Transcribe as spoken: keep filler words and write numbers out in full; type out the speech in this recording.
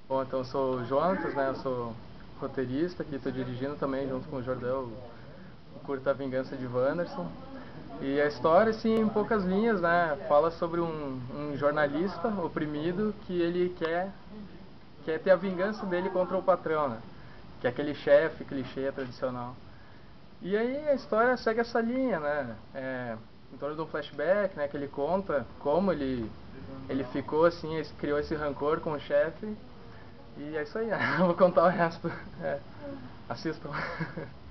Bom, então eu sou o Jonatas, né? Eu sou roteirista aqui, estou dirigindo também junto com o Jordão o curta A Vingança de Wanderson. E a história, assim, em poucas linhas, né? Fala sobre um, um jornalista oprimido que ele quer, quer ter a vingança dele contra o patrão, né? Que é aquele chefe clichê tradicional. E aí a história segue essa linha, né? É, em torno de um flashback, né? Que ele conta como ele, ele ficou assim, criou esse rancor com o chefe. E é isso aí, não vou contar o resto. É, assistam.